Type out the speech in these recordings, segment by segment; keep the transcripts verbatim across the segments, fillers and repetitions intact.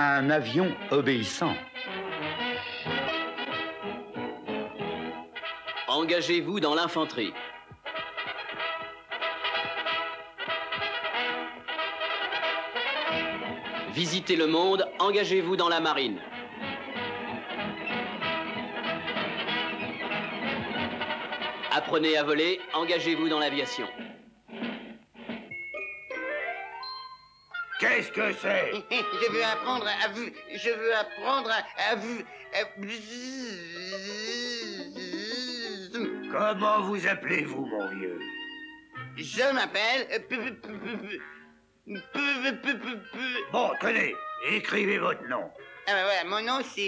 Un avion obéissant. Engagez-vous dans l'infanterie. Visitez le monde, engagez-vous dans la marine. Apprenez à voler, engagez-vous dans l'aviation. Qu'est-ce que c'est? Je veux apprendre à... Je veux apprendre à... à... Comment vous appelez-vous, mon vieux? Je m'appelle... Bon, tenez, écrivez votre nom. Ah ben voilà, mon nom c'est...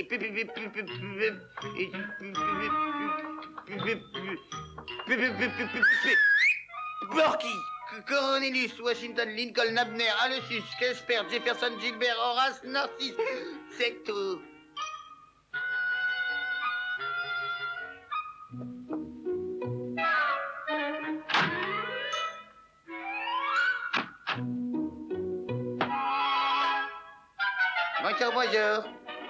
Porky, Cornelius, Washington, Lincoln, Abner, Aloysius, Casper, Jefferson, Gilbert, Horace, Narcisse, c'est tout. Bonjour, bonjour.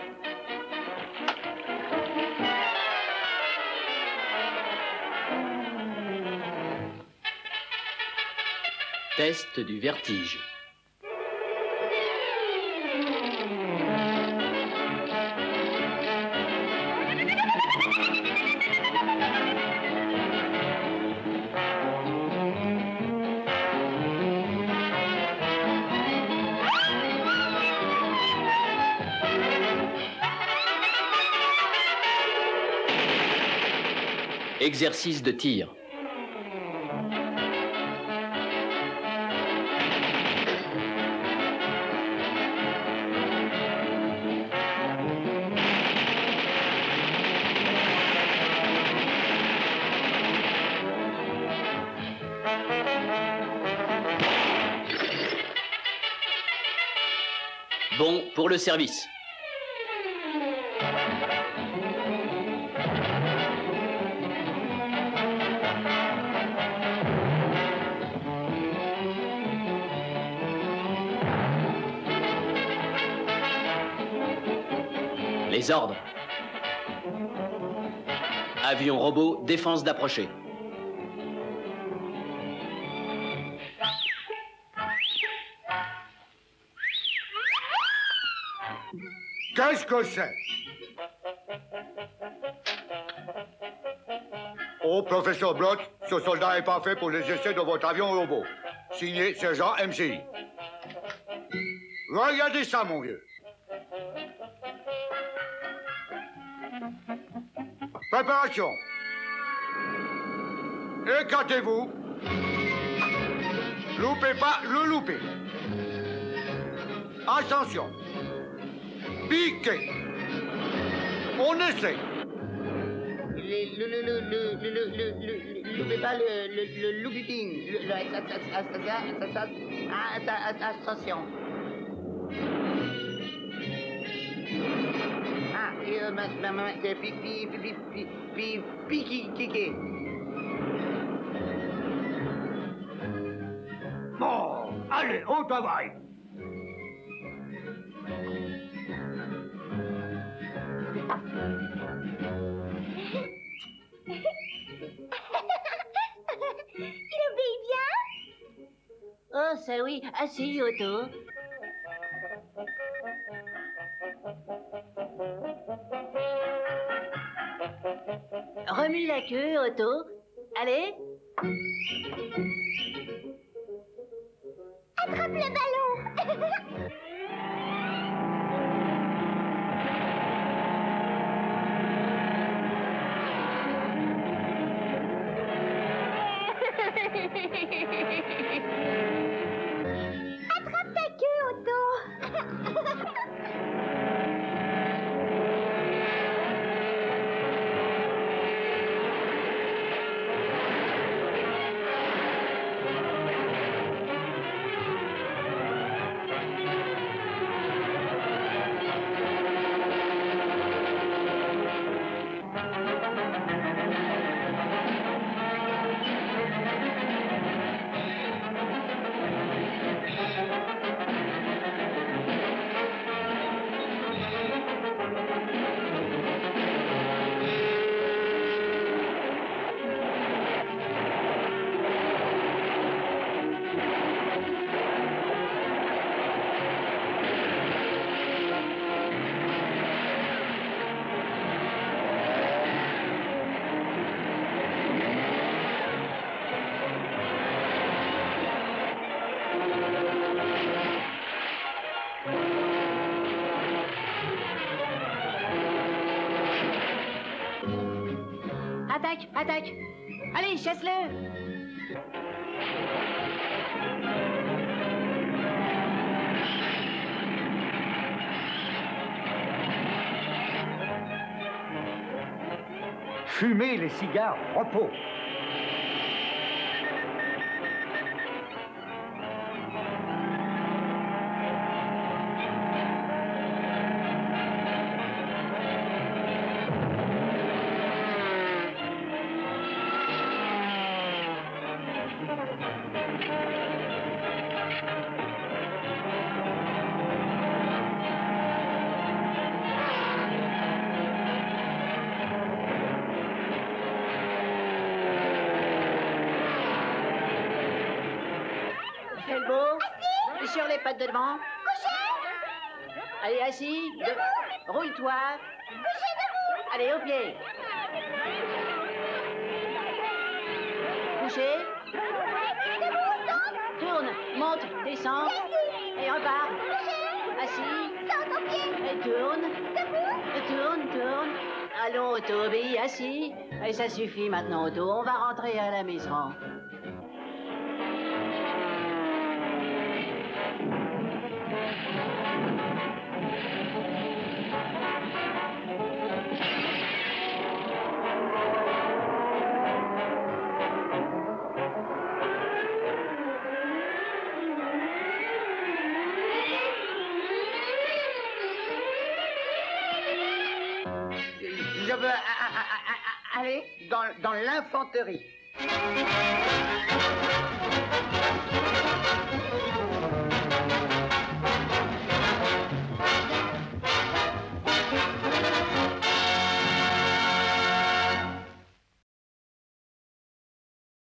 Test du vertige. Exercice de tir. Bon pour le service. Les ordres. Avion robot, défense d'approcher. Qu'est-ce que c'est? Oh, professeur Blotz, ce soldat n'est pas fait pour les essais de votre avion robot. Signé Sergent M C I. Regardez ça, mon vieux. Préparation. Écartez-vous. Loupez pas le louper. Attention. Piquez. On essaie. Le le le le le le le le le pas le le le loupiting. Le attention. Ah et euh ma ma pi pi pi pi pi pi pi qui Bon, allez, au travail. Il obéit bien? Oh, ça oui. Assis, Otto. Remue la queue, Otto. Allez. Attrape le ballon. Attrape ta queue, Otto. attaque, attaque. Allez, chasse-le. Fumez les cigares, repos. Fais le beau. Assis. Sur les pattes de devant. Couché. Allez, assis. De... Roule-toi. Couché debout. Allez, au pied. Couché. Debout, tourne, monte, descend. Et repart. Couché. Assis. Saute au pied. Et tourne. Debout. Tourne, tourne. Allons, Otto, obéis, assis. Et ça suffit maintenant, Otto. On va rentrer à la maison. Je veux a- a- a- a- aller dans, dans l'infanterie.